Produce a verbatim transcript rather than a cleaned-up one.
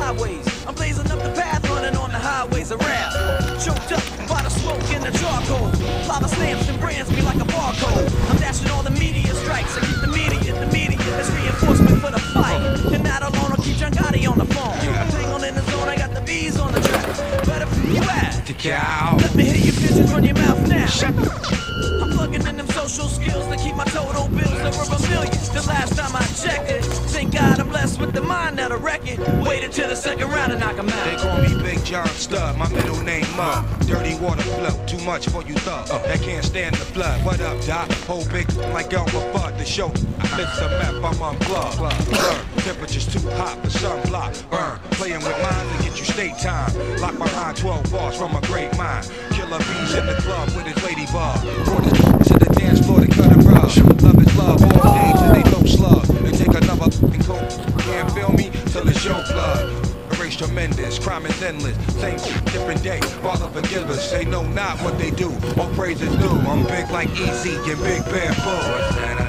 sideways. I'm blazing up the path, running on the highways around. Choked up by the smoke and the charcoal. Lava stamps and brands me like a barcode. I'm dashing all the media strikes. I keep the media, the media as reinforcement for the fight. And not alone, I'll keep John Gotti on the phone. I'm tangled in the zone, I got the bees on the track. Better where you at? The cow. Let me hear your pigeons run your mouth now. I'm plugging in them social skills to keep my total bills over a million. The last time I checked it, thank God I'm blessed with the mind that'll wreck it. Wait until the second round and knock 'em out. They call me Big John Stud, my middle name Mud. Dirty water flow, too much for you thug. Uh, that can't stand the flood. What up, Doc? Whole big like Elmer Fudd. The show, it's a map, I'm unplugged. Burn, temperature's too hot, the sunblock. Burn, playing with mine to get you state time. Lock behind twelve bars from a great mind. Killer bees in the club with his ladybug. Brought his to the dance floor to cut a rug. Love is love all day till they don't slug. They take another and coke. Can't feel me till it's your blood. Erase tremendous, crime is endless. Same different day, Father forgive us. They know not what they do, all praise is due. I'm big like Easy and Big Bamboo.